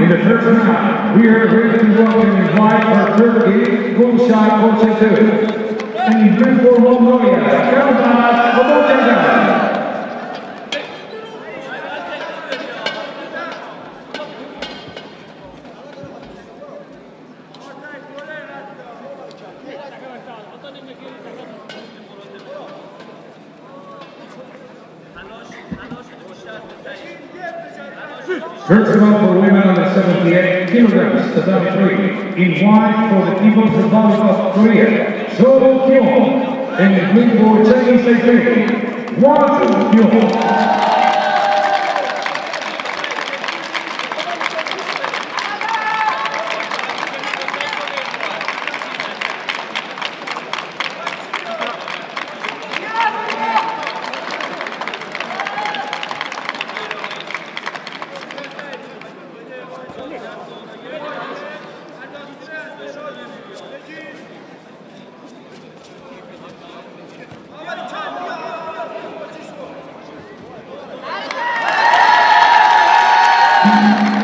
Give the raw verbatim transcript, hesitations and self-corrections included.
In the first round, we are ready to welcome in white for third game, Golshot Kosetu. And in blue for Mongolia, Karabakh Obojaga. First round for women under seventy-eight kilograms, tatami three. In white for the People's Republic of Korea, So Kyung. And in blue for Chinese Taipei, Won Kyung. Thank you.